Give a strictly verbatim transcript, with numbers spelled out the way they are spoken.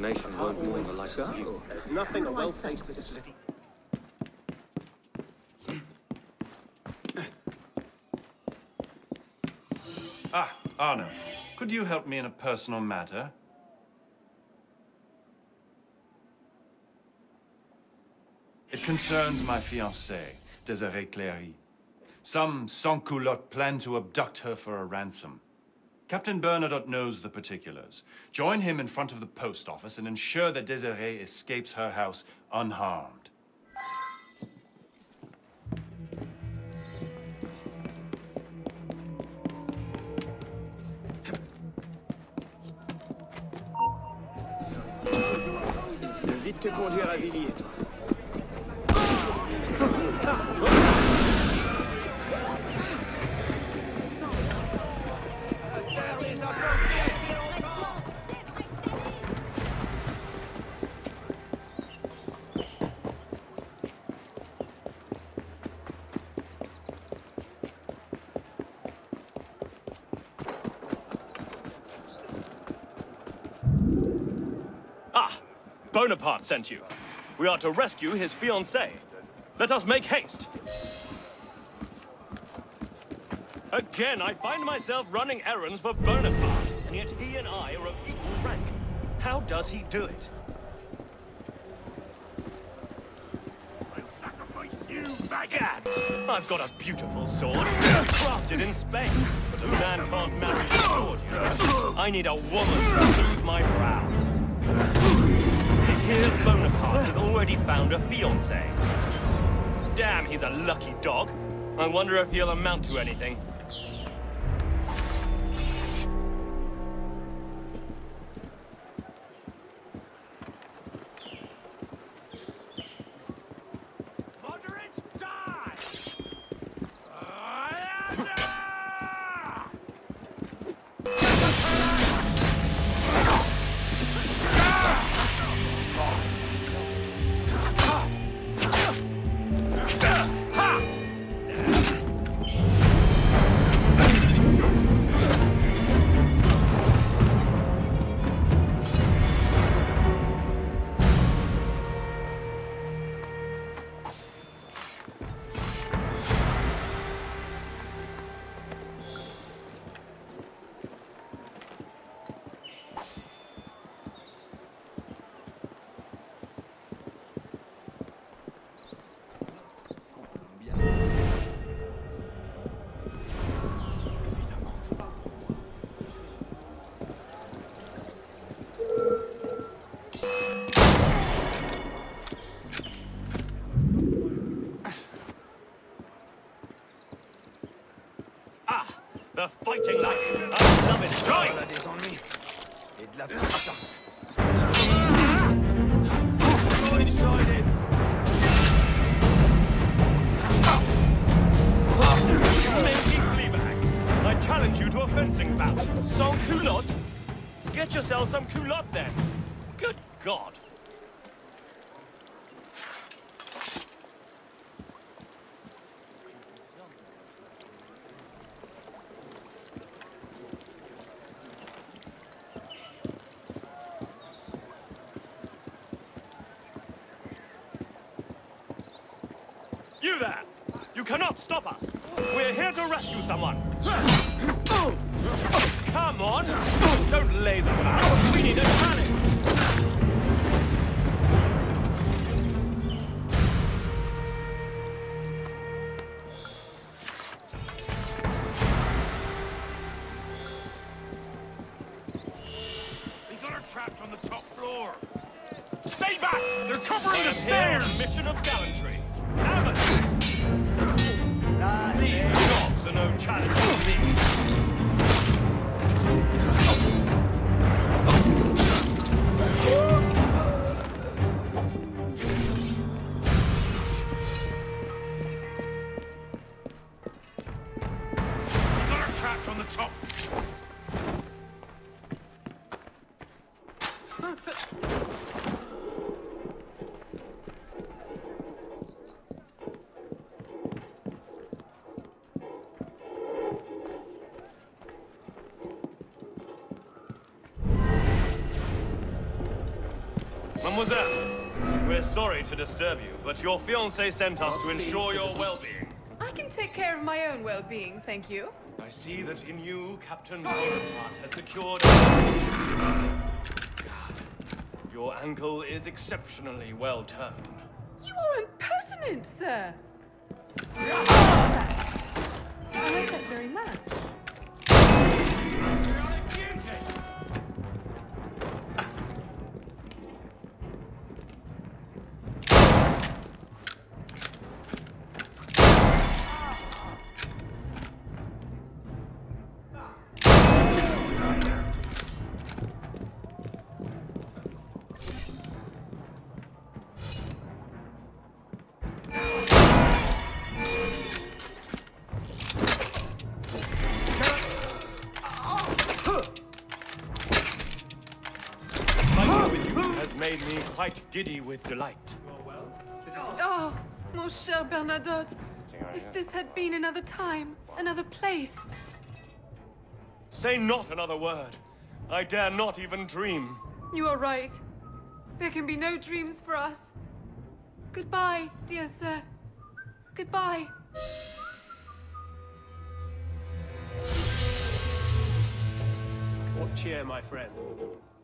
information won't warn the likes of you. There's nothing a well-placed city. Ah, Arno. Could you help me in a personal matter? It concerns my fiancée, Desiree Cléry. Some sans-culotte plan to abduct her for a ransom. Captain Bernadotte knows the particulars. Join him in front of the post office and ensure that Desiree escapes her house unharmed. Vite te conduire à Villiers, toi. Bonaparte sent you. We are to rescue his fiancée. Let us make haste. Again, I find myself running errands for Bonaparte, and yet he and I are of equal rank. How does he do it? I'll sacrifice you, maggots! I've got a beautiful sword, crafted in Spain, but a man can't marry a sword, you know. I need a woman to soothe my brow. It appears Bonaparte has already found a fiancée. Damn, he's a lucky dog. I wonder if he'll amount to anything. The fighting life. I love it. Strike! Minky fleabags. I challenge you to a fencing bout. Sans culotte? Get yourself some culotte then. Good God. You there! You cannot stop us! We're here to rescue someone! Come on! Don't laser us! We need a challenge! He's got her trapped on the top floor! Stay back! They're covering the stairs! Mission of gallantry! Have it! These dogs are no challenge for me! He's got her trapped on the top. Mademoiselle, we're sorry to disturb you, but your fiancé sent us to ensure your well-being. I can take care of my own well-being, thank you. I see that in you, Captain Bonaparte has secured... Your ankle is exceptionally well turned. You are impertinent, sir. I like that very much. Made me quite giddy with delight. Oh, mon cher Bernadotte, if this had been another time, another place. Say not another word. I dare not even dream. You are right. There can be no dreams for us. Goodbye, dear sir. Goodbye. What cheer, my friend?